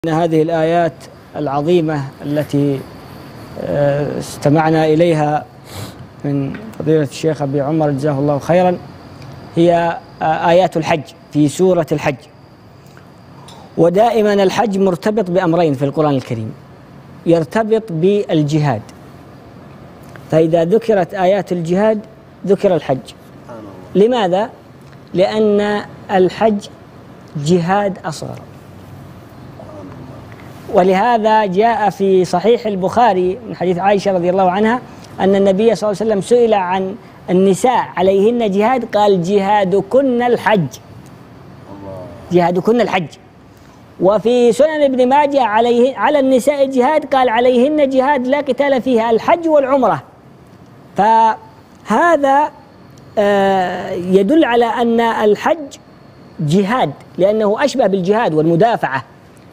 إن هذه الآيات العظيمة التي استمعنا إليها من فضيلة الشيخ أبي عمر جزاه الله خيرا هي آيات الحج في سورة الحج. ودائما الحج مرتبط بأمرين في القرآن الكريم، يرتبط بالجهاد، فإذا ذكرت آيات الجهاد ذكر الحج. لماذا؟ لأن الحج جهاد أصغر، ولهذا جاء في صحيح البخاري من حديث عائشة رضي الله عنها أن النبي صلى الله عليه وسلم سئل عن النساء عليهن جهاد، قال جهادكن الحج، جهادكن الحج. وفي سنن ابن ماجه على النساء جهاد، قال عليهن جهاد لا قتال فيها، الحج والعمرة. فهذا يدل على أن الحج جهاد، لأنه أشبه بالجهاد والمدافعة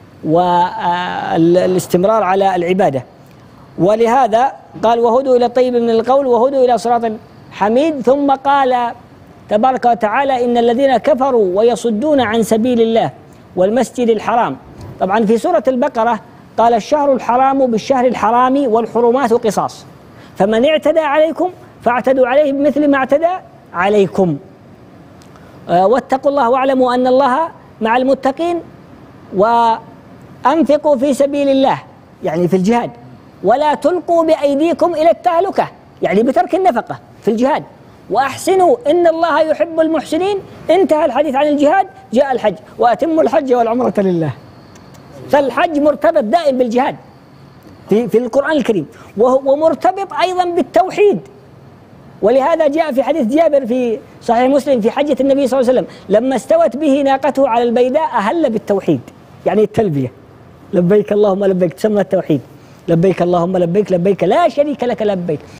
والاستمرار على العبادة. ولهذا قال وهدوا إلى الطيب من القول وهدوا إلى صراط حميد. ثم قال تبارك وتعالى إن الذين كفروا ويصدون عن سبيل الله والمسجد الحرام. طبعا في سورة البقرة قال الشهر الحرام بالشهر الحرام والحرمات قصاص، فمن اعتدى عليكم فاعتدوا عليه بمثل ما اعتدى عليكم، واتقوا الله واعلموا أن الله مع المتقين، وأنفقوا في سبيل الله يعني في الجهاد، ولا تلقوا بأيديكم إلى التهلكة يعني بترك النفقة في الجهاد، وأحسنوا إن الله يحب المحسنين. انتهى الحديث عن الجهاد، جاء الحج وأتموا الحج والعمرة لله. فالحج مرتبط دائم بالجهاد في القرآن الكريم، ومرتبط أيضا بالتوحيد. ولهذا جاء في حديث جابر في صحيح مسلم في حجة النبي صلى الله عليه وسلم لما استوت به ناقته على البيداء أهل بالتوحيد، يعني التلبية، لبيك اللهم لبيك، تسمى التوحيد، لبيك اللهم لبيك، لبيك لا شريك لك لبيك.